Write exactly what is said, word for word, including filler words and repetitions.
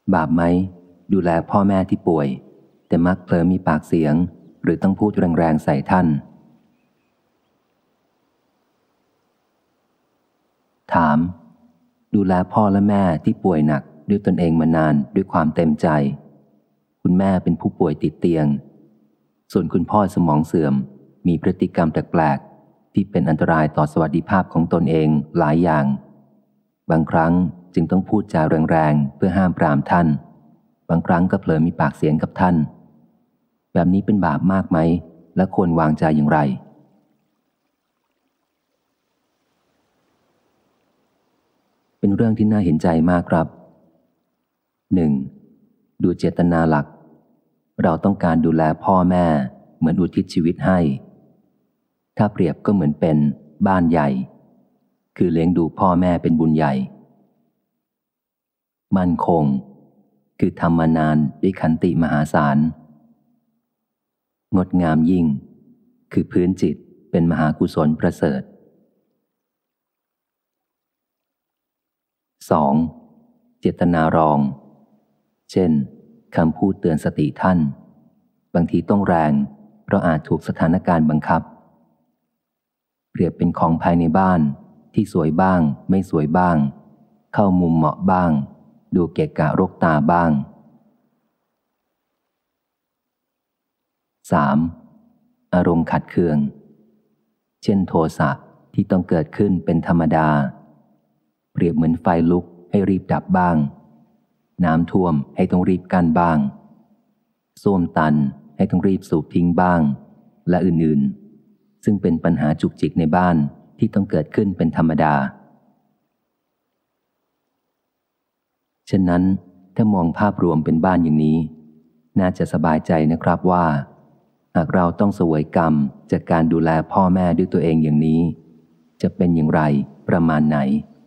บาปไหมดูแลพ่อแม่ที่ป่วยแต่มักเผลอมีปากเสียงหรือต้องพูดแรงๆใส่ท่านถามดูแลพ่อและแม่ที่ป่วยหนักด้วยตนเองมานานด้วยความเต็มใจคุณแม่เป็นผู้ป่วยติดเตียงส่วนคุณพ่อสมองเสื่อมมีพฤติกรรมแปลกๆที่เป็นอันตรายต่อสวัสดิภาพของตนเองหลายอย่างบางครั้งจึงต้องพูดจาแรงๆเพื่อห้ามปรามท่านบางครั้งก็เผลอมีปากเสียงกับท่านแบบนี้เป็นบาปมากไหมและควรวางใจอย่างไรเป็นเรื่องที่น่าเห็นใจมากครับ หนึ่ง. ดูเจตนาหลักเราต้องการดูแลพ่อแม่เหมือนอุทิศชีวิตให้ถ้าเปรียบก็เหมือนเป็นบ้านใหญ่คือเลี้ยงดูพ่อแม่เป็นบุญใหญ่มั่นคงคือทำมานานด้วยขันติมหาศาลงดงามยิ่งคือพื้นจิตเป็นมหากุศลประเสริฐ สอง. เจตนารองเช่นคำพูดเตือนสติท่านบางทีต้องแรงเพราะอาจถูกสถานการณ์บังคับเปรียบเป็นของภายในบ้านที่สวยบ้างไม่สวยบ้างเข้ามุมเหมาะบ้างดูเกะกะรกตาบ้าง สาม. อารมณ์ขัดเคืองเช่นโทสะที่ต้องเกิดขึ้นเป็นธรรมดาเปรียบเหมือนไฟลุกให้รีบดับบ้างน้ำท่วมให้ต้องรีบกั้นบ้างส้วมตันให้ต้องรีบสูบทิ้งบ้างและอื่นๆซึ่งเป็นปัญหาจุกจิกในบ้านที่ต้องเกิดขึ้นเป็นธรรมดาฉะนั้นถ้ามองภาพรวมเป็นบ้านอย่างนี้น่าจะสบายใจนะครับว่าหากเราต้องเสวยกรรมจากการดูแลพ่อแม่ด้วยตัวเองอย่างนี้จะเป็นอย่างไรประมาณไหน